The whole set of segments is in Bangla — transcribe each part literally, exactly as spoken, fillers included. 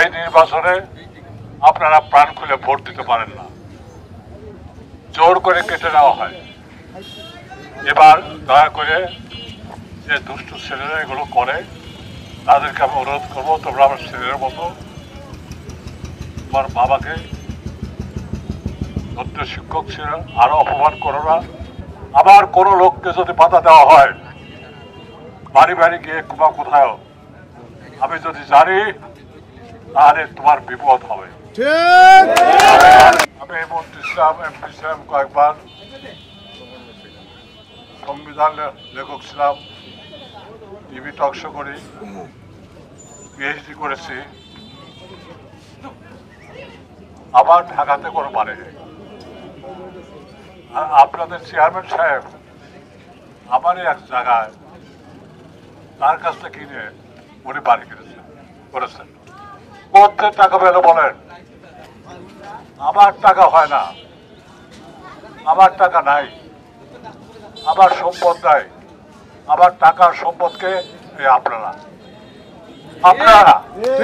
সেই নির্বাচনে আপনারা প্রাণ খুলে ভোট দিতে পারেন না, জোর করে কেটে নেওয়া হয়। এবার দয়া করে যে দুষ্টু ছেলেরা এগুলো করে তাদেরকে আমি অনুরোধ করবো, তোমরা আমার ছেলের মতো তোমার বাবাকে নৃত্য শিক্ষক ছিল আরো অপমান করো না। আবার কোন লোককে যদি বাধা দেওয়া হয় বাড়ি বাড়ি গিয়ে কুমা কোথায় আমি যদি জানি তাহলে তোমার বিপদ হবে। আমি মন্ত্রী ছিলাম, এমপি ছিলাম, কয়েকবার সংবিধান লেখক ছিলাম, টিভি টক শো করি, পিএইচডি করেছি। আবার ঢাকাতে কোনো মানে নেই। আর আপনাদের চেয়ারম্যান সাহেব আমারই এক জায়গায় তার কাছ থেকে কিনে উনি বাড়ি কিনেছেন করেছেন। কোথায় টাকা পেল বলেন? আমার টাকা হয় না, আমার টাকা নাই, আমার সম্পদ নাই, আমার টাকার সম্পদকে আপনারা আপনারা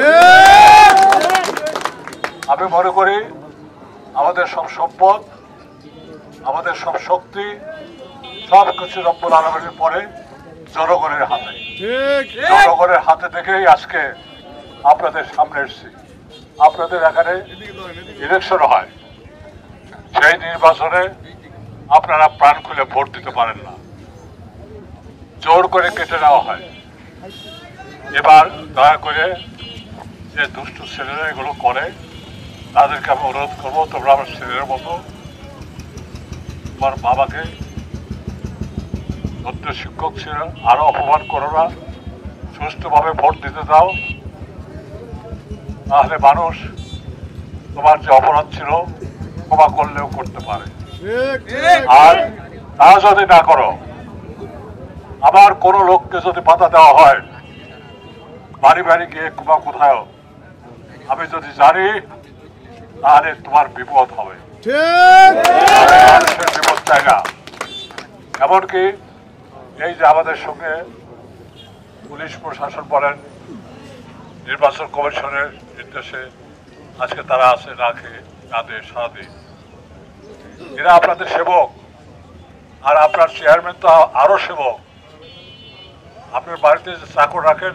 আমি মনে করি আমাদের সব সম্পদ, আমাদের সব শক্তি সব কিছু রব্বুল আলামিনের পরে জনগণের হাতে। জনগণের হাতে থেকেই আজকে আপনাদের সামনে এসেছি। আপনাদের এখানে ইলেকশন হয়, সেই নির্বাচনে আপনারা প্রাণ খুলে ভোট দিতে পারেন না, জোর করে কেটে নেওয়া হয়। এবার দয়া করে যে দুষ্টু ছেলেরা এগুলো করে তাদেরকে আমি অনুরোধ করবো, তোমরা আমার ছেলের মতো তোমার বাবাকে নৃত্য শিক্ষক ছিল আরো অপমান করো না, সুষ্ঠুভাবে ভোট দিতে দাও। তাহলে মানুষ তোমার যে অপরাধ ছিল ক্ষমা করলেও করতে পারে। আর তা যদি না করো, আবার কোন লোককে যদি বাধা দেওয়া হয় বাড়ি বাড়ি গিয়ে ক্ষমা কোথায় আমি যদি জানি তাহলে তোমার বিপদ হবে। মানুষের বিপদ চাই না। এমনকি এই যে আমাদের সঙ্গে পুলিশ প্রশাসন বলেন, নির্বাচন কমিশনের নির্দেশে আজকে তারা আছে না খেয়ে রাতে সারাদিন, এরা আপনাদের সেবক। আর আপনার চেয়ারম্যান তো আরো সেবক। আপনার বাড়িতে যে চাকর রাখেন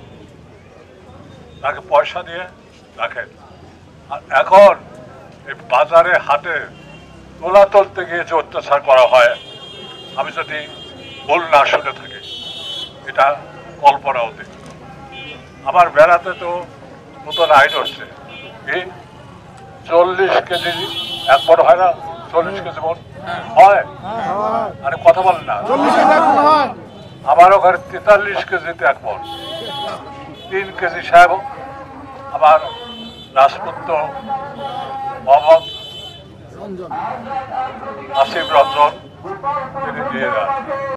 তাকে পয়সা দিয়ে রাখেন, আর এখন এই বাজারে হাটে তোলা তুলতে গিয়ে যে অত্যাচার করা হয়, আমি যদি ভুল না শুনে থাকি, এটা কল্পনা হতে। আমার বেড়াতে তো নতুন আইন হচ্ছে, এই চল্লিশ কেজি এক মন হয় না, চল্লিশ কেজি মন হয়, আরে কথা বলেন না। আমার ওখানে তেতাল্লিশ কেজিতে এক মন, তিন কেজি সাহেব আমার রাজপুত্র মোহাম্মদ আসিফ রঞ্জন তিনি দিয়ে দেন।